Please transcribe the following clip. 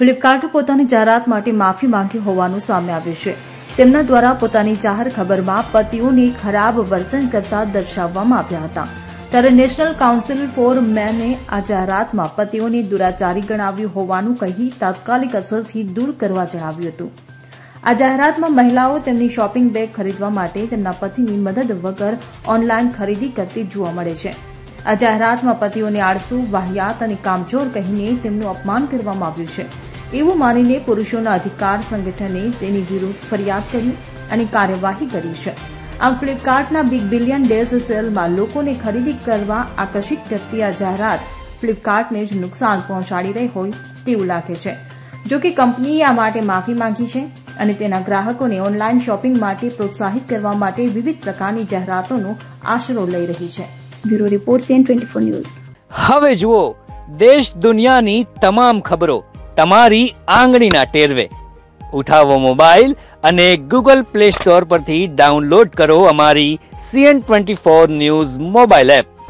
ફ્લિપકાર્ટે પોતાની જાહેરાત માટે માફી માંગી હોવાનું સામે આવ્યું છે. તેમના દ્વારા પોતાની જાહેર ખબરમાં પતિઓને ખરાબ વર્તન કરતા દર્શાવવામાં આવ્યા હતા. ત્યારે નેશનલ કાઉન્સિલ ફોર મેને આ જાહેરાતમાં પતિઓને દુરાચારી ગણાવ્યું હોવાનું કહી તાત્કાલિક અસરથી દૂર કરવા જણાવ્યું હતું. આ જાહેરાતમાં મહિલાઓ તેમની શોપિંગ બેગ ખરીદવા માટે તેમના પતિની મદદ વગર ઓનલાઈન ખરીદી કરતી જોવા મળે છે. આ જાહેરાતમાં પતિઓને આળસુ, વાહિયાત અને કામચોર કહીને તેમનું અપમાન કરવામાં આવ્યું છે. એવું માનીને પુરુષોના અધિકાર સંગઠને તેની વિરુદ્ધ ફરિયાદ કરી અને કાર્યવાહી કરી છે. આમ ફ્લિપકાર્ટના બિગ બિલિયન ડેઝ સેલમાં લોકોને ખરીદી કરવા આકર્ષિત કરતી આ જાહેરાત ફ્લિપકાર્ટને જ નુકસાન પહોંચાડી રહી હોય તેવું લાગે છે. જો કે કંપનીએ આ માટે માફી માંગી છે અને તેના ગ્રાહકોને ઓનલાઈન શોપિંગ માટે પ્રોત્સાહિત કરવા માટે વિવિધ પ્રકારની જાહેરાતોનો આશરો લઈ રહી છે. Bureau report CN24 news. હવે જુઓ દેશ દુનિયાની તમામ ખબરો તમારી આંગળીના ટેરવે. ઉઠાવો મોબાઈલ અને ગૂગલ પ્લે સ્ટોર પરથી ડાઉનલોડ કરો અમારી CN24 ન્યૂઝ મોબાઈલ એપ.